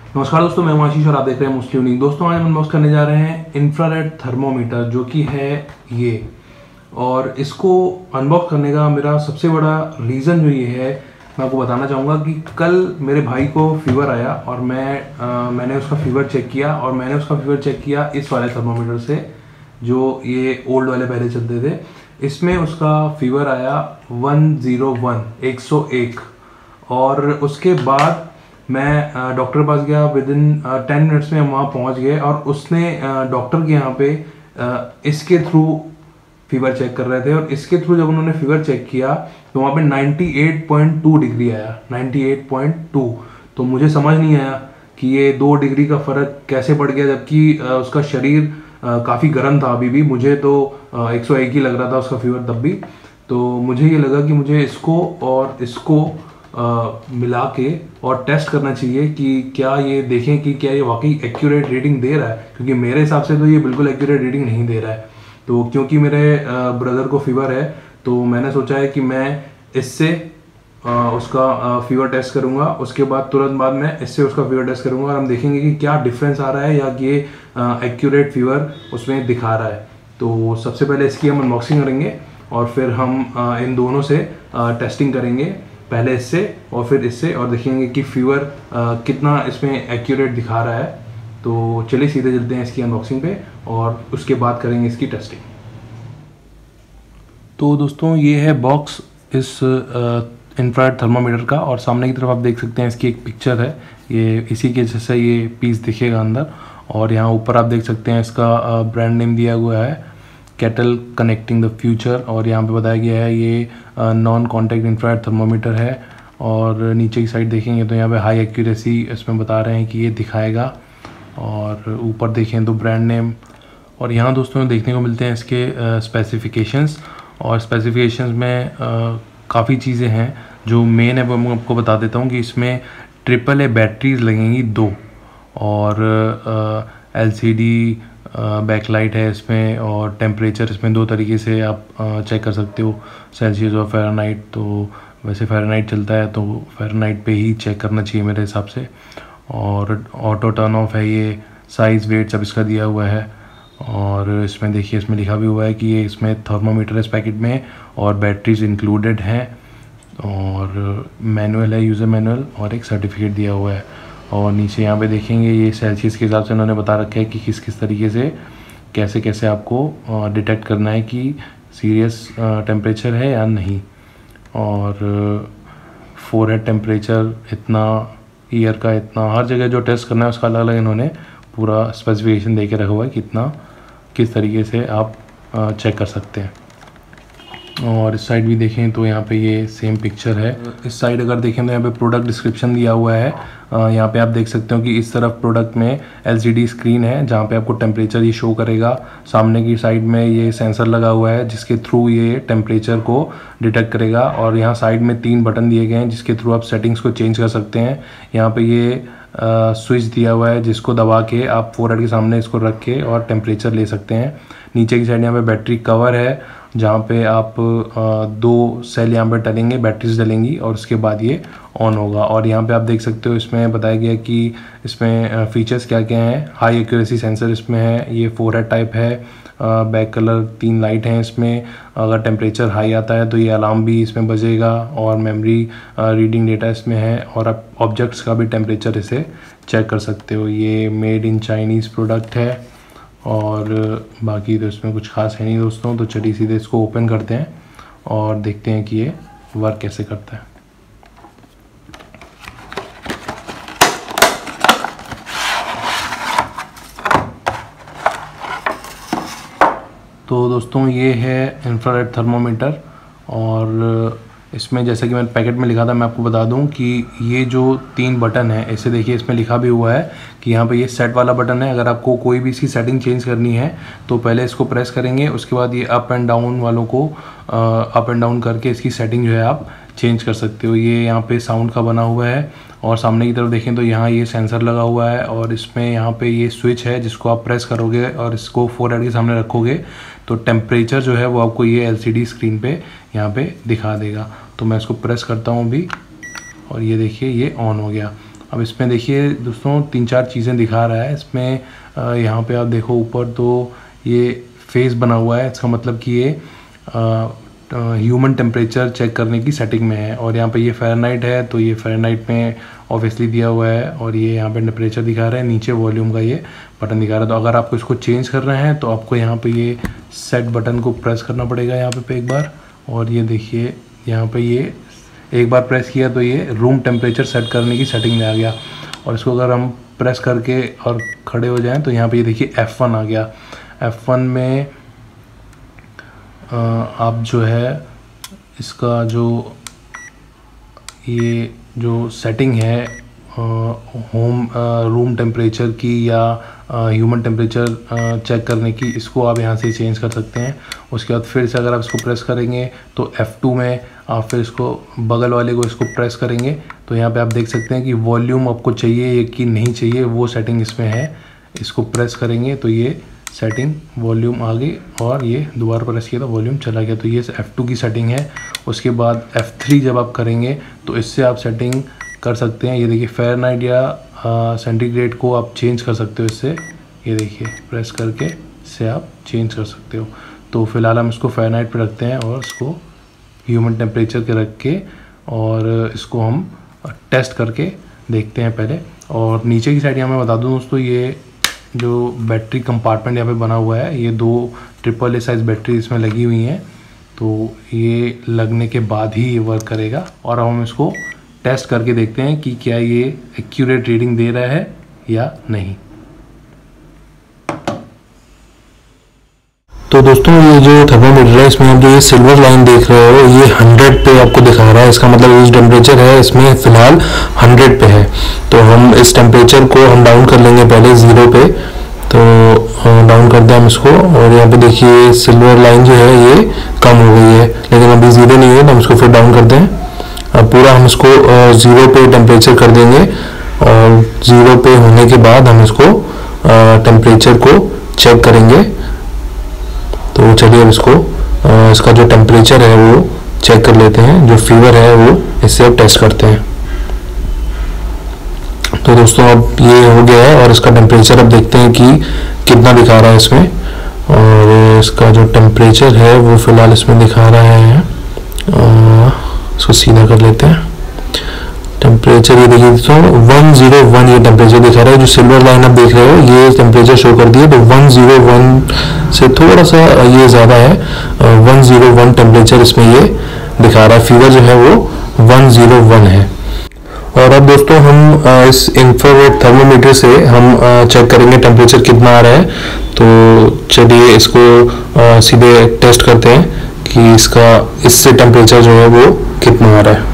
नमस्कार दोस्तों, मैं हूं आशीष और आप देख रहे हैं मोस्टली यूनिक। दोस्तों आज हम अनबॉक्स करने जा रहे हैं इंफ्रारेड थर्मोमीटर, जो कि है ये। और इसको अनबॉक्स करने का मेरा सबसे बड़ा रीज़न जो ये है, मैं आपको बताना चाहूँगा कि कल मेरे भाई को फीवर आया और मैंने उसका फीवर चेक किया। और मैंने उसका फीवर चेक किया इस वाले थर्मोमीटर से, जो ये ओल्ड वाले पहले चलते थे। इसमें उसका फीवर आया 101 और उसके बाद मैं डॉक्टर के पास गया। विद इन 10 मिनट्स में हम वहाँ पहुँच गए और उसने डॉक्टर के यहाँ पे इसके थ्रू फीवर चेक कर रहे थे। और इसके थ्रू जब उन्होंने फीवर चेक किया तो वहाँ पे 98.2 डिग्री आया, 98.2। तो मुझे समझ नहीं आया कि ये 2 डिग्री का फ़र्क कैसे पड़ गया, जबकि उसका शरीर काफ़ी गर्म था। अभी भी मुझे तो 101 ही लग रहा था उसका फीवर तब भी। तो मुझे ये लगा कि मुझे इसको और इसको मिला के और टेस्ट करना चाहिए कि क्या ये देखें कि क्या ये वाकई एक्यूरेट रीडिंग दे रहा है, क्योंकि मेरे हिसाब से तो ये बिल्कुल एक्यूरेट रीडिंग नहीं दे रहा है। तो क्योंकि मेरे ब्रदर को फीवर है तो मैंने सोचा है कि मैं इससे उसका फीवर टेस्ट करूंगा, उसके बाद तुरंत बाद मैं इससे उसका फीवर टेस्ट करूंगा और हम देखेंगे कि क्या डिफरेंस आ रहा है या कि ये एक्यूरेट फीवर उसमें दिखा रहा है। तो सबसे पहले इसकी हम अनबॉक्सिंग करेंगे और फिर हम इन दोनों से टेस्टिंग करेंगे, पहले इससे और फिर इससे, और देखेंगे कि फीवर कितना इसमें एक्यूरेट दिखा रहा है। तो चलिए सीधे चलते हैं इसकी अनबॉक्सिंग पे और उसके बाद करेंगे इसकी टेस्टिंग। तो दोस्तों ये है बॉक्स इस इंफ्रारेड थर्मामीटर का, और सामने की तरफ आप देख सकते हैं इसकी एक पिक्चर है। ये इसी के जैसा ये पीस दिखेगा अंदर। और यहाँ ऊपर आप देख सकते हैं इसका ब्रांड नेम दिया हुआ है, केटल कनेक्टिंग द फ्यूचर। और यहाँ पे बताया गया है ये नॉन कॉन्टैक्ट इंफ्रारेड थर्मोमीटर है। और नीचे की साइड देखेंगे तो यहाँ पे हाई एक्यूरेसी इसमें बता रहे हैं कि ये दिखाएगा। और ऊपर देखें तो ब्रांड नेम। और यहाँ दोस्तों देखने को मिलते हैं इसके स्पेसिफिकेशंस। और स्पेसिफिकेशंस में काफ़ी चीज़ें हैं। जो मेन है वो मैं आपको बता देता हूँ कि इसमें AAA बैटरीज लगेंगी 2, और LCD बैकलाइट है इसमें। और टेम्परेचर इसमें 2 तरीके से आप चेक कर सकते हो, सेल्सियस और फ़ारेनहाइट। तो वैसे फ़ारेनहाइट चलता है तो फ़ारेनहाइट पे ही चेक करना चाहिए मेरे हिसाब से। और ऑटो टर्न ऑफ है ये, साइज़ वेट सब इसका दिया हुआ है। और इसमें देखिए इसमें लिखा भी हुआ है कि ये इसमें थर्मोमीटर इस पैकेट में और बैटरीज इंक्लूडेड हैं। और मैनुअल है, यूज़र मैनुअल, और एक सर्टिफिकेट दिया हुआ है। और नीचे यहाँ पे देखेंगे ये सेल्सियस के हिसाब से उन्होंने बता रखा है कि किस किस तरीके से कैसे कैसे आपको डिटेक्ट करना है कि सीरियस टेम्परेचर है या नहीं। और फोरहेड टेम्परेचर इतना, ईयर का इतना, हर जगह जो टेस्ट करना है उसका अलग अलग इन्होंने पूरा स्पेसिफिकेशन दे के रखा हुआ है कितना किस तरीके से आप चेक कर सकते हैं। और इस साइड भी देखें तो यहाँ पे ये सेम पिक्चर है। इस साइड अगर देखें तो यहाँ पे प्रोडक्ट डिस्क्रिप्शन दिया हुआ है। यहाँ पे आप देख सकते हो कि इस तरफ प्रोडक्ट में LCD स्क्रीन है जहाँ पे आपको टेम्परेचर ही शो करेगा। सामने की साइड में ये सेंसर लगा हुआ है जिसके थ्रू ये टेम्परेचर को डिटेक्ट करेगा। और यहाँ साइड में 3 बटन दिए गए हैं जिसके थ्रू आप सेटिंग्स को चेंज कर सकते हैं। यहाँ पे ये स्विच दिया हुआ है जिसको दबा के आप फोरहेड के सामने इसको रख के और टेम्परेचर ले सकते हैं। नीचे की साइड यहाँ पे बैटरी कवर है जहाँ पे आप 2 सेल यहाँ पे डलेंगे, बैटरीज डलेंगी और उसके बाद ये ऑन होगा। और यहाँ पे आप देख सकते हो इसमें बताया गया कि इसमें फीचर्स क्या क्या हैं। हाई एक्यूरेसी सेंसर इसमें है, ये फोरहेड टाइप है, बैक कलर 3 लाइट हैं इसमें। अगर टेम्परेचर हाई आता है तो ये अलार्म भी इसमें बजेगा। और मेमोरी रीडिंग डेटा इसमें है, और आप ऑब्जेक्ट्स का भी टेम्परेचर इसे चेक कर सकते हो। ये मेड इन चाइनीज़ प्रोडक्ट है। और बाकी तो इसमें कुछ खास है नहीं दोस्तों। तो चलिए सीधे इसको ओपन करते हैं और देखते हैं कि ये वर्क कैसे करता है। तो दोस्तों ये है इंफ्रारेड थर्मोमीटर। और इसमें जैसा कि मैंने पैकेट में लिखा था, मैं आपको बता दूं कि ये जो 3 बटन है, ऐसे देखिए इसमें लिखा भी हुआ है कि यहाँ पे ये सेट वाला बटन है। अगर आपको कोई भी इसकी सेटिंग चेंज करनी है तो पहले इसको प्रेस करेंगे, उसके बाद ये अप एंड डाउन वालों को अप एंड डाउन करके इसकी सेटिंग जो है आप चेंज कर सकते हो। ये यहाँ पे साउंड का बना हुआ है। और सामने की तरफ देखें तो यहाँ ये सेंसर लगा हुआ है। और इसमें यहाँ पे ये स्विच है जिसको आप प्रेस करोगे और इसको फोरहेड के सामने रखोगे तो टेम्परेचर जो है वो आपको ये LCD स्क्रीन पे यहाँ पे दिखा देगा। तो मैं इसको प्रेस करता हूँ अभी और ये देखिए ये ऑन हो गया। अब इसमें देखिए दोस्तों 3-4 चीज़ें दिखा रहा है इसमें। यहाँ पे आप देखो ऊपर तो ये फेस बना हुआ है, इसका मतलब कि ये ह्यूमन टेम्परेचर चेक करने की सेटिंग में है। और यहाँ पे ये फ़ारेनहाइट है, तो ये फ़ारेनहाइट में ऑब्वियसली दिया हुआ है। और ये यहाँ पे टेम्परेचर दिखा रहा है, नीचे वॉल्यूम का ये बटन दिखा रहा है। तो अगर आपको इसको चेंज कर रहे हैं तो आपको यहाँ पे ये सेट बटन को प्रेस करना पड़ेगा यहाँ पे एक बार। और ये देखिए यहाँ पे ये एक बार प्रेस किया तो ये रूम टेम्परेचर सेट करने की सेटिंग में आ गया। और इसको अगर हम प्रेस करके और खड़े हो जाएं तो यहाँ पे ये देखिए F1 आ गया। F1 में आप जो है इसका जो ये जो सेटिंग है होम रूम टेम्परेचर की या ह्यूमन टेम्परेचर चेक करने की, इसको आप यहाँ से चेंज कर सकते हैं। उसके बाद फिर से अगर आप इसको प्रेस करेंगे तो F2 में आप फिर इसको बगल वाले को इसको प्रेस करेंगे तो यहाँ पे आप देख सकते हैं कि वॉल्यूम आपको चाहिए या कि नहीं चाहिए, वो सेटिंग इसमें है। इसको प्रेस करेंगे तो ये सेटिंग वॉल्यूम आ गई और ये दोबारा प्रेस किया तो वॉल्यूम चला गया। तो ये F2 की सेटिंग है। उसके बाद F3 जब आप करेंगे तो इससे आप सेटिंग कर सकते हैं। ये देखिए फ़ारेनहाइट या सेंटीग्रेड को आप चेंज कर सकते हो इससे। ये देखिए प्रेस करके इससे आप चेंज कर सकते हो। तो फिलहाल हम इसको फ़ारेनहाइट पे रखते हैं और इसको ह्यूमन टेम्परेचर के रख के और इसको हम टेस्ट करके देखते हैं पहले। और नीचे की साइड यहाँ मैं बता दूँ दोस्तों, ये जो बैटरी कंपार्टमेंट यहाँ पे बना हुआ है, ये 2 AAA साइज़ बैटरी इसमें लगी हुई हैं। तो ये लगने के बाद ही ये वर्क करेगा। और अब हम इसको टेस्ट करके देखते हैं कि क्या ये एक्यूरेट रीडिंग दे रहा है या नहीं। तो दोस्तों ये जो थर्मामीटर है इसमें आप जो ये सिल्वर लाइन देख रहे हो ये 100 पे आपको दिखा रहा है। इसका मतलब ये टेम्परेचर है इसमें फ़िलहाल 100 पे है। तो हम इस टेम्परेचर को हम डाउन कर लेंगे पहले 0 पे। तो डाउन करते हैं हम इसको और यहाँ पे देखिए सिल्वर लाइन जो है ये कम हो गई है, लेकिन अभी 0 नहीं है तो हम इसको फिर डाउन करते हैं। अब पूरा हम इसको 0 पे टेम्परेचर कर देंगे और 0 पे होने के बाद हम इसको टेम्परेचर को चेक करेंगे। तो चलिए अब इसको इसका जो टेम्परेचर है वो चेक कर लेते हैं, जो फीवर है वो इससे अब टेस्ट करते हैं। तो दोस्तों अब ये हो गया है और इसका टेम्परेचर अब देखते हैं कि कितना दिखा रहा है इसमें। और इसका जो टेम्परेचर है वो फिलहाल इसमें दिखा रहा है, इसको सीधा कर लेते हैं। टेम्परेचर ये देखिए दोस्तों 101 ये टेम्परेचर दिखा रहा है। जो सिल्वर लाइन आप देख रहे हो ये टेम्परेचर शो कर दिया, तो 101 से थोड़ा सा ये ज़्यादा है। 101 टेम्परेचर इसमें ये दिखा रहा है। फीवर जो है वो 101 है। और अब दोस्तों हम इस इंफ्रारेड थर्मोमीटर से हम चेक करेंगे टेम्परेचर कितना आ रहा है। तो चलिए इसको सीधे टेस्ट करते हैं कि इससे टेम्परेचर जो है वो कितना आ रहा है।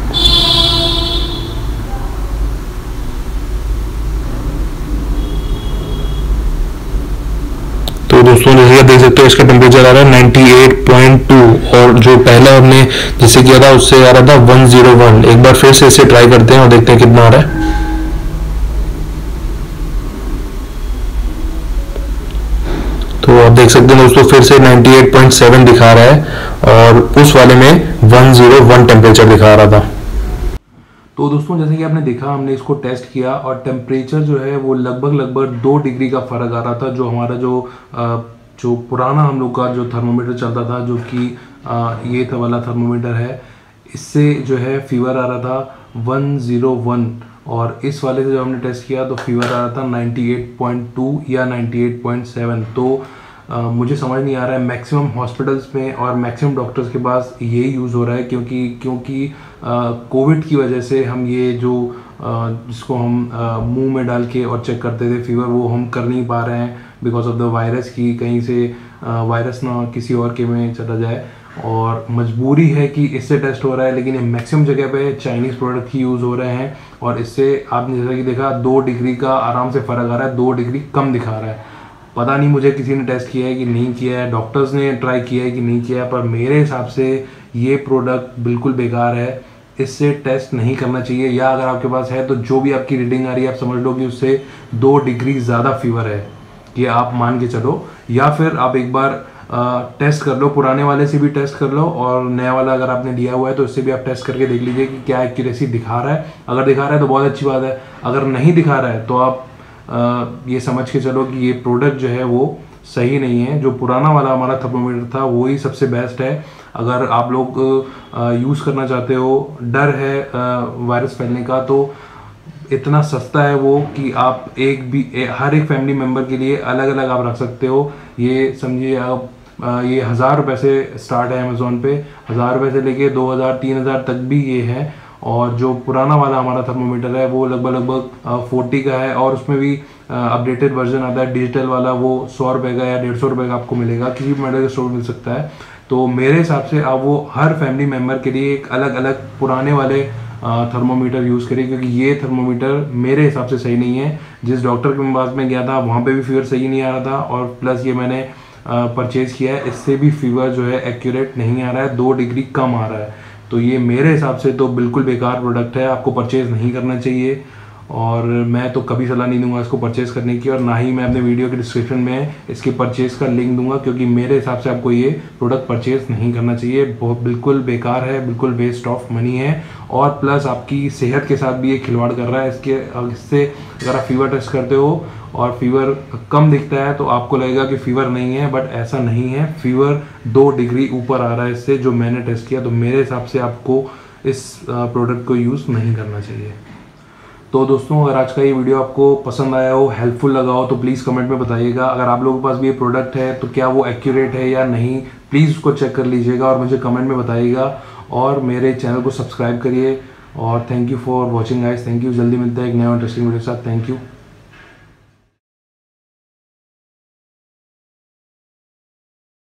तो दोस्तों जैसे देख सकते हो इसका टेम्परेचर आ रहा है 98.2 और जो पहले हमने जिसे किया था उससे आ रहा था 101। एक बार फिर से इसे ट्राई करते हैं और देखते हैं कितना आ रहा है। तो आप देख सकते हैं दोस्तों फिर से 98.7 दिखा रहा है और उस वाले में 101 टेम्परेचर दिखा रहा था। तो दोस्तों जैसे कि आपने देखा हमने इसको टेस्ट किया और टेम्परेचर जो है वो लगभग 2 डिग्री का फ़र्क आ रहा था। जो हमारा जो पुराना हम लोग का जो थर्मोमीटर चलता था, जो कि ये वाला थर्मोमीटर है, इससे जो है फीवर आ रहा था 101 और इस वाले से जो हमने टेस्ट किया तो फीवर आ रहा था 98.2 या 98.7। तो मुझे समझ नहीं आ रहा है, मैक्सिमम हॉस्पिटल्स में और मैक्सिमम डॉक्टर्स के पास ये यूज़ हो रहा है क्योंकि कोविड की वजह से हम ये जो जिसको हम मुंह में डाल के और चेक करते थे फीवर, वो हम कर नहीं पा रहे हैं बिकॉज ऑफ द वायरस की कहीं से वायरस ना किसी और के में चला जाए और मजबूरी है कि इससे टेस्ट हो रहा है। लेकिन मैक्सिमम जगह पे चाइनीज़ प्रोडक्ट ही यूज़ हो रहे हैं और इससे आपने जैसा कि देखा 2 डिग्री का आराम से फ़र्क आ रहा है, 2 डिग्री कम दिखा रहा है। पता नहीं मुझे किसी ने टेस्ट किया है कि नहीं किया है, डॉक्टर्स ने ट्राई किया है कि नहीं किया है, पर मेरे हिसाब से ये प्रोडक्ट बिल्कुल बेकार है। इससे टेस्ट नहीं करना चाहिए, या अगर आपके पास है तो जो भी आपकी रीडिंग आ रही है आप समझ लो कि उससे 2 डिग्री ज़्यादा फीवर है, ये आप मान के चलो। या फिर आप एक बार टेस्ट कर लो, पुराने वाले से भी टेस्ट कर लो और नया वाला अगर आपने दिया हुआ है तो उससे भी आप टेस्ट करके देख लीजिए कि क्या एक्यूरेसी दिखा रहा है। अगर दिखा रहा है तो बहुत अच्छी बात है, अगर नहीं दिखा रहा है तो आप ये समझ के चलो कि ये प्रोडक्ट जो है वो सही नहीं है। जो पुराना वाला हमारा थर्मोमीटर था वो ही सबसे बेस्ट है। अगर आप लोग यूज़ करना चाहते हो, डर है वायरस फैलने का, तो इतना सस्ता है वो कि आप हर एक फैमिली मेम्बर के लिए अलग अलग आप रख सकते हो। ये समझिए आप ये 1000 रुपये से स्टार्ट है अमेज़ोन पे, 1000 रुपये से लेके 2000 3000 तक भी ये है। और जो पुराना वाला हमारा थर्मोमीटर है वो लगभग 40 का है और उसमें भी अपडेटेड वर्जन आता है डिजिटल वाला, वो 100 रुपये का या 150 रुपये का आपको मिलेगा, किसी भी मेडिकल स्टोर मिल सकता है। तो मेरे हिसाब से आप वो हर फैमिली मेम्बर के लिए एक अलग अलग पुराने वाले थर्मोमीटर यूज़ करें, क्योंकि ये थर्मोमीटर मेरे हिसाब से सही नहीं है। जिस डॉक्टर के पास में गया था वहाँ पे भी फीवर सही नहीं आ रहा था और प्लस ये मैंने परचेज़ किया है, इससे भी फीवर जो है एक्यूरेट नहीं आ रहा है, 2 डिग्री कम आ रहा है। तो ये मेरे हिसाब से तो बिल्कुल बेकार प्रोडक्ट है, आपको परचेज़ नहीं करना चाहिए और मैं तो कभी सलाह नहीं दूंगा इसको परचेज़ करने की, और ना ही मैं अपने वीडियो के डिस्क्रिप्शन में इसके परचेज़ का लिंक दूंगा, क्योंकि मेरे हिसाब से आपको ये प्रोडक्ट परचेज़ नहीं करना चाहिए। बहुत बिल्कुल बेकार है, बिल्कुल वेस्ट ऑफ मनी है और प्लस आपकी सेहत के साथ भी ये खिलवाड़ कर रहा है। इससे अगर आप फीवर टेस्ट करते हो और फीवर कम दिखता है तो आपको लगेगा कि फीवर नहीं है, बट ऐसा नहीं है, फीवर 2 डिग्री ऊपर आ रहा है इससे, जो मैंने टेस्ट किया। तो मेरे हिसाब से आपको इस प्रोडक्ट को यूज़ नहीं करना चाहिए। तो दोस्तों, अगर आज का ये वीडियो आपको पसंद आया हो, हेल्पफुल लगा हो, तो प्लीज़ कमेंट में बताइएगा। अगर आप लोगों के पास भी ये प्रोडक्ट है तो क्या वो एक्यूरेट है या नहीं, प्लीज़ उसको चेक कर लीजिएगा और मुझे कमेंट में बताइएगा। और मेरे चैनल को सब्सक्राइब करिए और thank you for watching guys. Thank you. जल्दी मिलता है एक नया इंटरेस्टिंग वीडियो के साथ। Thank you.